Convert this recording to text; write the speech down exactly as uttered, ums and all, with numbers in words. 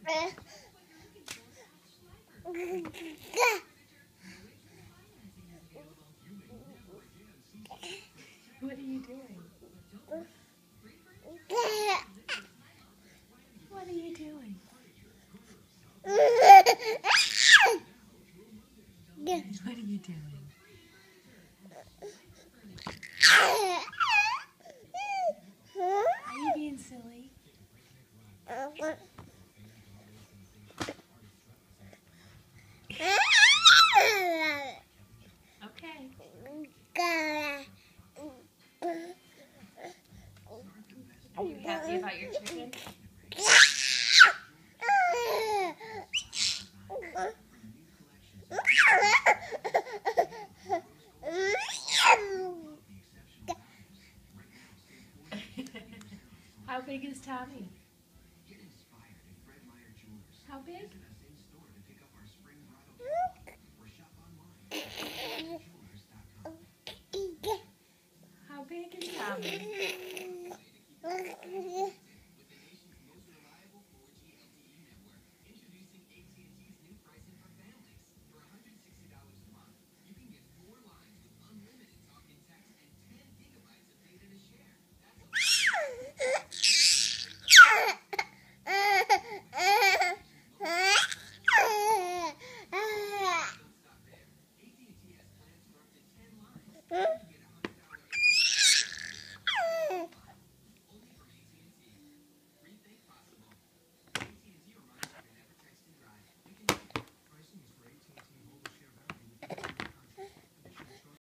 What are you doing? What are you doing? What are you doing? Are you being silly? Okay. Are you happy about your chicken? How big is Tommy? How big? How big is Tommy?